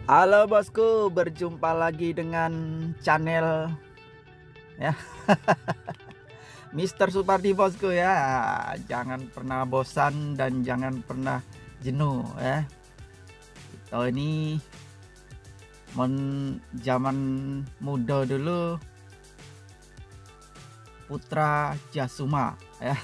Halo bosku, berjumpa lagi dengan channel ya Mister Supardi bosku ya. Jangan pernah bosan dan jangan pernah jenuh ya. Kita ini zaman muda dulu putra Jasuma ya.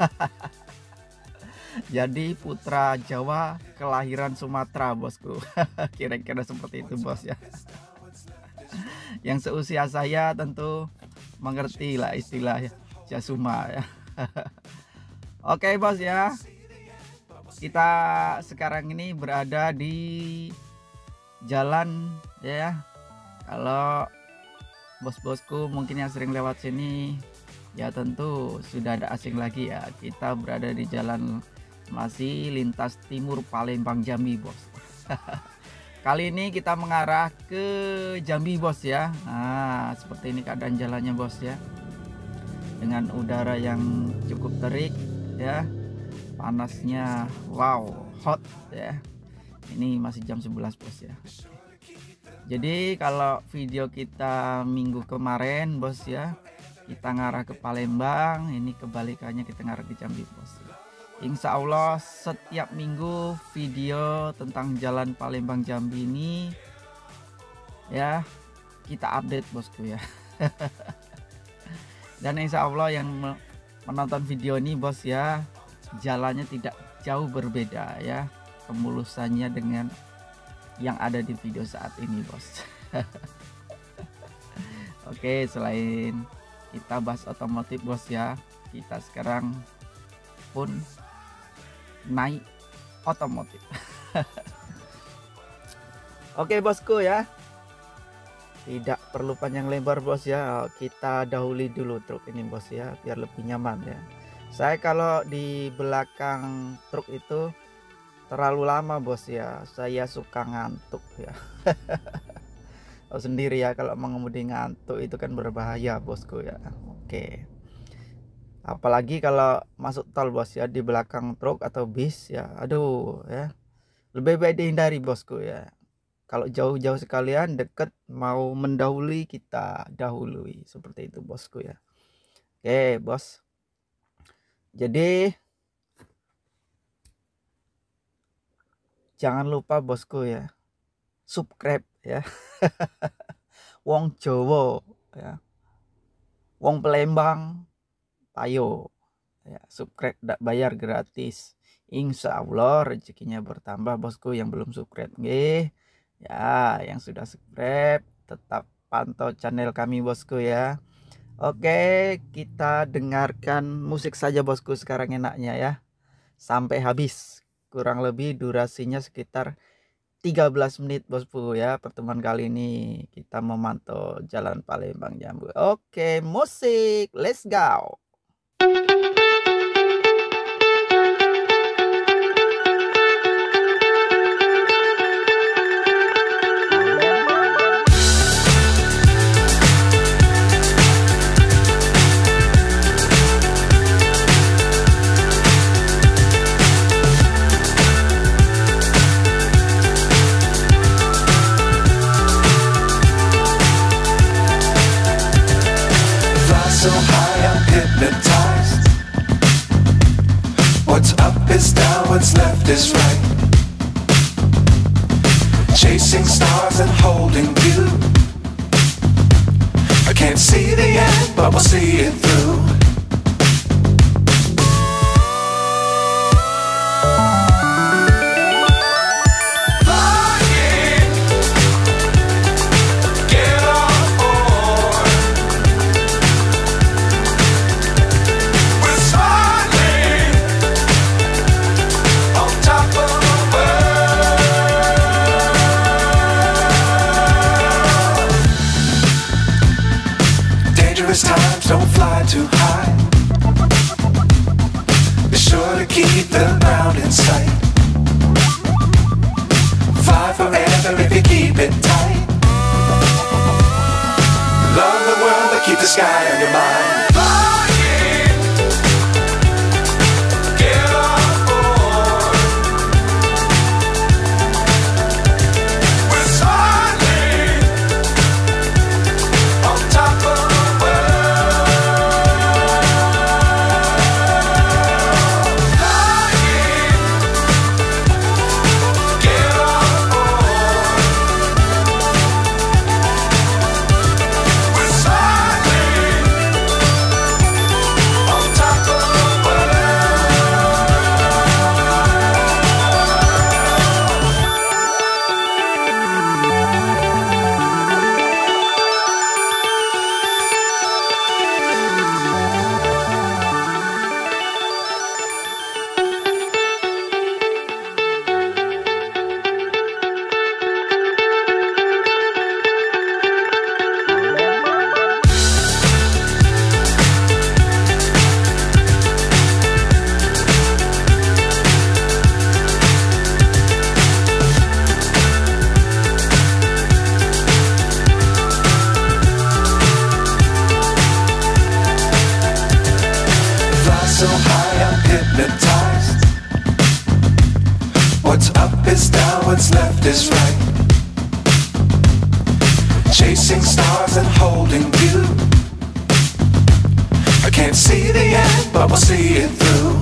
Jadi putra Jawa kelahiran Sumatera bosku. Kira-kira seperti itu bos ya. Yang seusia saya tentu mengerti lah istilah Jasuma ya. Oke bos ya. Kita sekarang ini berada di jalan ya. Kalau bos-bosku mungkin yang sering lewat sini ya tentu sudah ada asing lagi ya. Kita berada di jalan masih lintas timur Palembang Jambi bos. Kali ini kita mengarah ke Jambi bos ya. Nah seperti ini keadaan jalannya bos ya, dengan udara yang cukup terik ya, panasnya wow hot ya. Ini masih jam 11 bos ya. Jadi kalau video kita minggu kemarin bos ya, kita ngarah ke Palembang, ini kebalikannya kita ngarah ke Jambi bos ya. Insya Allah setiap minggu video tentang jalan Palembang Jambi ini ya kita update bosku ya. Dan insya Allah yang menonton video ini bos ya, jalannya tidak jauh berbeda ya kemulusannya dengan yang ada di video saat ini bos. Oke, selain kita bahas otomotif bos ya, kita sekarang pun naik otomotif. Oke bosku ya, tidak perlu panjang lebar bos ya, kita dahului dulu truk ini bos ya biar lebih nyaman ya. Saya kalau di belakang truk itu terlalu lama bos ya, saya suka ngantuk ya. Tahu sendiri ya kalau mengemudi ngantuk itu kan berbahaya bosku ya. Oke, apalagi kalau masuk tol bos ya, di belakang truk atau bis ya, aduh ya, lebih baik dihindari bosku ya. Kalau jauh-jauh sekalian, deket mau mendahului kita dahului, seperti itu bosku ya. Oke bos, jadi jangan lupa bosku ya, subscribe ya. Wong Jowo ya, wong Palembang ayo ya, subscribe tidak bayar, gratis. Insya Allah rezekinya bertambah bosku. Yang belum subscribe nggih ya, yang sudah subscribe tetap pantau channel kami bosku ya. Oke, kita dengarkan musik saja bosku sekarang enaknya ya, sampai habis. Kurang lebih durasinya sekitar 13 menit bosku ya. Pertemuan kali ini kita memantau jalan Palembang Jambi. Oke, musik, let's go. So high I'm hypnotized. What's up is down, what's left is right. Chasing stars and holding you. I can't see the end, but we'll see it through. Times don't fly too high. Be sure to keep the ground in sight. Fly forever if you keep it tight. Love the world but keep the sky on your mind. Flying, get on board. We're Up is down, what's left is right. Chasing stars and holding you. I can't see the end, but we'll see it through.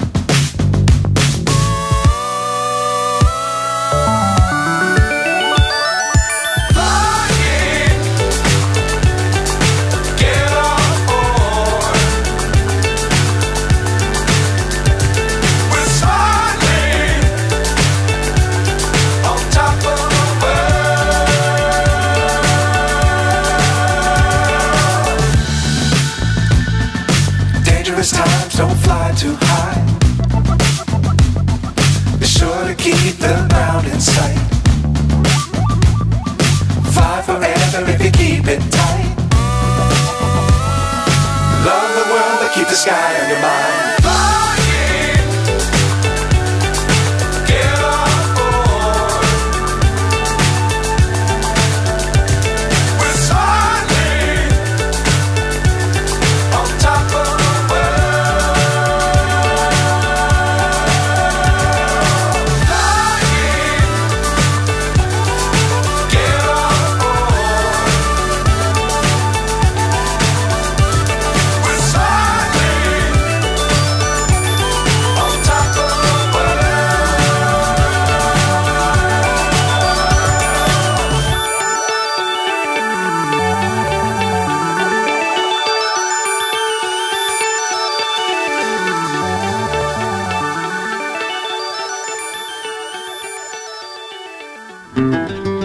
Times don't fly too high. Be sure to keep the ground in sight. Fly forever if you keep it tight. Love the world but keep the sky on your mind. Flying, get on board. We're soaring on top of Thank